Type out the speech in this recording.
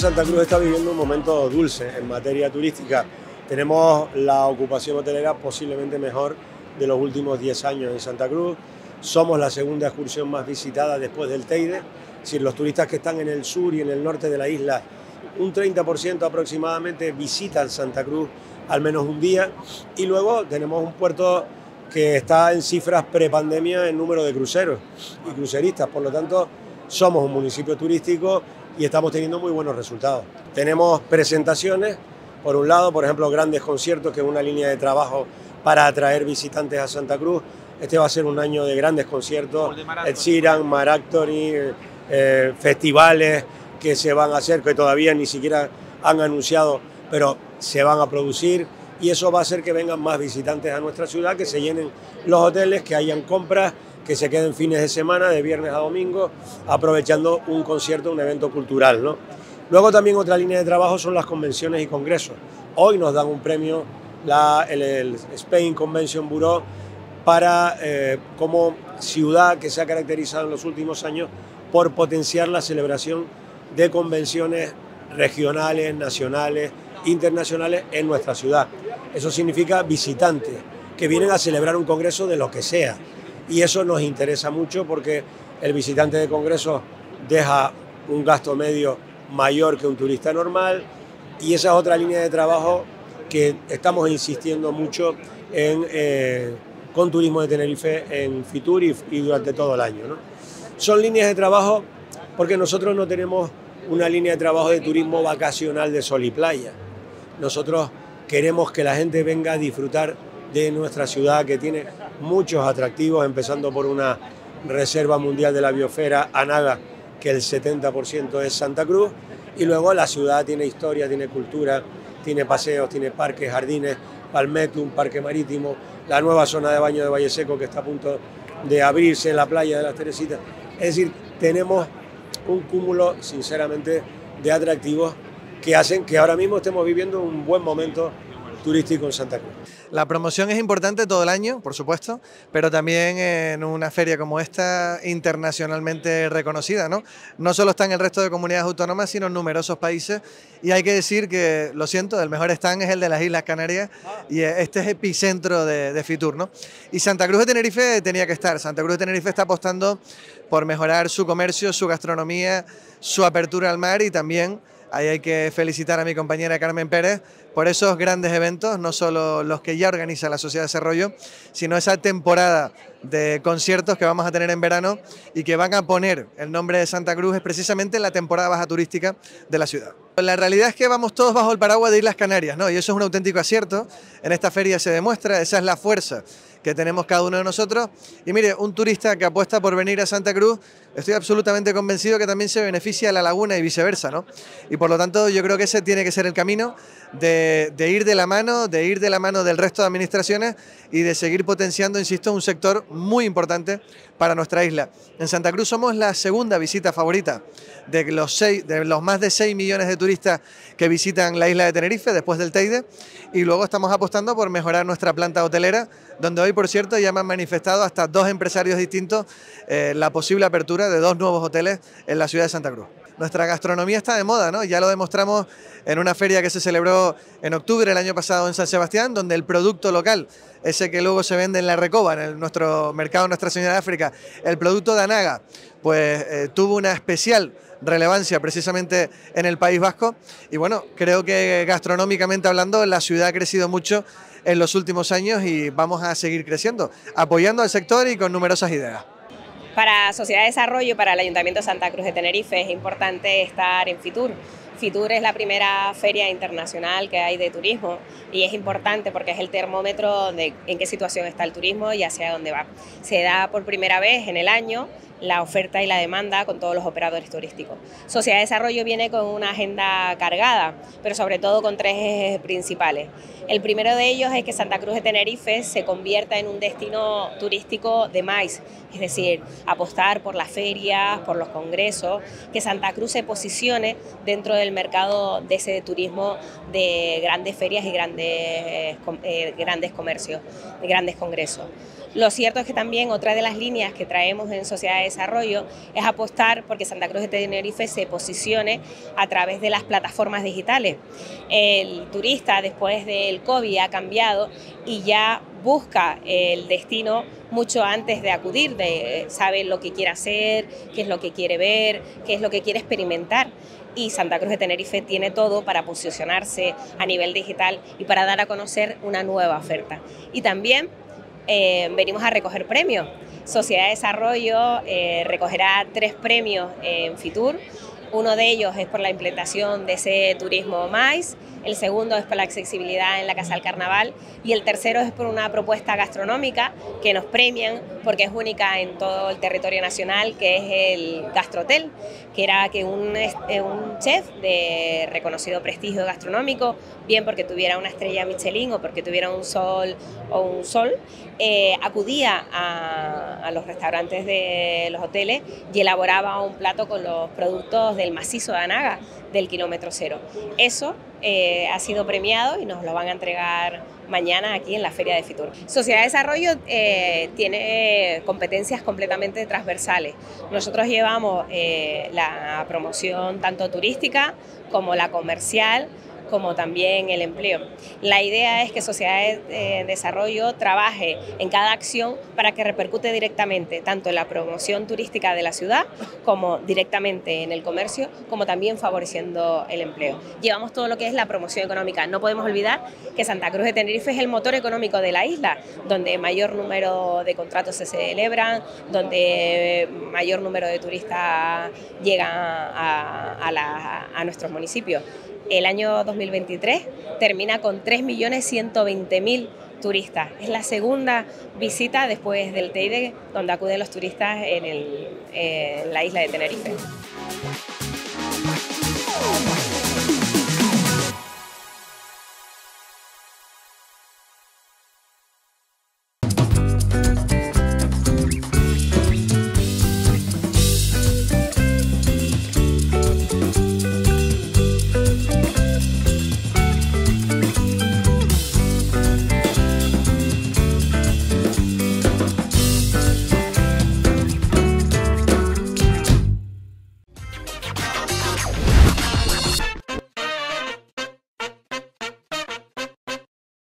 Santa Cruz está viviendo un momento dulce en materia turística. Tenemos la ocupación hotelera posiblemente mejor de los últimos 10 años en Santa Cruz. Somos la segunda excursión más visitada después del Teide. Es decir, los turistas que están en el sur y en el norte de la isla, un 30% aproximadamente visitan Santa Cruz al menos un día. Y luego tenemos un puerto que está en cifras prepandemia en número de cruceros y cruceristas. Por lo tanto, somos un municipio turístico y estamos teniendo muy buenos resultados. Tenemos presentaciones, por un lado, por ejemplo, grandes conciertos, que es una línea de trabajo para atraer visitantes a Santa Cruz. Este va a ser un año de grandes conciertos, Ed Sheeran, Marc Anthony, festivales que se van a hacer, que todavía ni siquiera han anunciado, pero se van a producir, y eso va a hacer que vengan más visitantes a nuestra ciudad, que se llenen los hoteles, que hayan compras, que se queden fines de semana, de viernes a domingo, aprovechando un concierto, un evento cultural, ¿no? Luego también otra línea de trabajo son las convenciones y congresos. Hoy nos dan un premio, el Spain Convention Bureau, para como ciudad que se ha caracterizado en los últimos años por potenciar la celebración de convenciones regionales, nacionales, internacionales en nuestra ciudad. Eso significa visitantes que vienen a celebrar un congreso de lo que sea. Y eso nos interesa mucho porque el visitante de congresos deja un gasto medio mayor que un turista normal, y esa es otra línea de trabajo que estamos insistiendo mucho con Turismo de Tenerife en Fitur y durante todo el año, ¿no? Son líneas de trabajo porque nosotros no tenemos una línea de trabajo de turismo vacacional de sol y playa. Nosotros queremos que la gente venga a disfrutar de nuestra ciudad, que tiene muchos atractivos, empezando por una reserva mundial de la biosfera, Anaga, que el 70% es Santa Cruz, y luego la ciudad tiene historia, tiene cultura, tiene paseos, tiene parques, jardines, Palmetum, parque marítimo, la nueva zona de baño de Valle Seco que está a punto de abrirse en la playa de las Teresitas. Es decir, tenemos un cúmulo, sinceramente, de atractivos que hacen que ahora mismo estemos viviendo un buen momento turístico en Santa Cruz. La promoción es importante todo el año, por supuesto, pero también en una feria como esta, internacionalmente reconocida, ¿no? No solo está en el resto de comunidades autónomas, sino en numerosos países, y hay que decir que, lo siento, el mejor stand es el de las Islas Canarias, y este es epicentro de Fitur, ¿no? Y Santa Cruz de Tenerife tenía que estar. Santa Cruz de Tenerife está apostando por mejorar su comercio, su gastronomía, su apertura al mar, y también ahí hay que felicitar a mi compañera Carmen Pérez por esos grandes eventos, no solo los que ya organiza la Sociedad de Desarrollo, sino esa temporada de conciertos que vamos a tener en verano y que van a poner el nombre de Santa Cruz es precisamente en la temporada baja turística de la ciudad. La realidad es que vamos todos bajo el paraguas de Islas Canarias, ¿no? Y eso es un auténtico acierto. En esta feria se demuestra, esa es la fuerza que tenemos cada uno de nosotros. Y mire, un turista que apuesta por venir a Santa Cruz, estoy absolutamente convencido que también se beneficia a la laguna y viceversa, ¿no? Y por lo tanto yo creo que ese tiene que ser el camino de ir de la mano, del resto de administraciones y de seguir potenciando, insisto, un sector muy importante para nuestra isla. En Santa Cruz somos la segunda visita favorita de los más de 6 millones de turistas que visitan la isla de Tenerife después del Teide, y luego estamos apostando por mejorar nuestra planta hotelera, donde hoy, por cierto, ya me han manifestado hasta 2 empresarios distintos la posible apertura de 2 nuevos hoteles en la ciudad de Santa Cruz. Nuestra gastronomía está de moda, ¿no? Ya lo demostramos en una feria que se celebró en octubre del año pasado en San Sebastián, donde el producto local, ese que luego se vende en la Recoba, en nuestro mercado Nuestra Señora de África, el producto de Anaga, pues tuvo una especial relevancia precisamente en el País Vasco. Y bueno, creo que gastronómicamente hablando la ciudad ha crecido mucho en los últimos años y vamos a seguir creciendo, apoyando al sector y con numerosas ideas. Para Sociedad de Desarrollo, para el Ayuntamiento de Santa Cruz de Tenerife es importante estar en Fitur. Fitur es la primera feria internacional que hay de turismo y es importante porque es el termómetro de en qué situación está el turismo y hacia dónde va. Se da por primera vez en el año la oferta y la demanda con todos los operadores turísticos. Sociedad de Desarrollo viene con una agenda cargada, pero sobre todo con 3 ejes principales. El primero de ellos es que Santa Cruz de Tenerife se convierta en un destino turístico de más, es decir, apostar por las ferias, por los congresos, que Santa Cruz se posicione dentro del mercado de ese turismo de grandes ferias y grandes comercios, de grandes congresos. Lo cierto es que también otra de las líneas que traemos en Sociedad de Desarrollo es apostar porque Santa Cruz de Tenerife se posicione a través de las plataformas digitales. El turista después del COVID ha cambiado y ya busca el destino mucho antes de acudir, sabe lo que quiere hacer, qué es lo que quiere ver, qué es lo que quiere experimentar. Y Santa Cruz de Tenerife tiene todo para posicionarse a nivel digital y para dar a conocer una nueva oferta. Y también venimos a recoger premios. Sociedad de Desarrollo recogerá 3 premios en Fitur. Uno de ellos es por la implementación de ese turismo MAIS, el segundo es por la accesibilidad en la Casa del Carnaval y el tercero es por una propuesta gastronómica que nos premian porque es única en todo el territorio nacional, que es el Gastrotel, que era que un chef de reconocido prestigio gastronómico, bien porque tuviera una estrella Michelin o porque tuviera un sol, acudía a los restaurantes de los hoteles y elaboraba un plato con los productos del macizo de Anaga, del kilómetro cero. Eso ha sido premiado y nos lo van a entregar mañana aquí en la Feria de Fitur. Sociedad de Desarrollo tiene competencias completamente transversales. Nosotros llevamos la promoción tanto turística como la comercial, como también el empleo. La idea es que Sociedad de Desarrollo trabaje en cada acción para que repercute directamente tanto en la promoción turística de la ciudad como directamente en el comercio, como también favoreciendo el empleo. Llevamos todo lo que es la promoción económica. No podemos olvidar que Santa Cruz de Tenerife es el motor económico de la isla, donde mayor número de contratos se celebran, donde mayor número de turistas llegan a nuestros municipios. El año 2023 termina con 3.120.000 turistas. Es la segunda visita después del Teide donde acuden los turistas en la isla de Tenerife.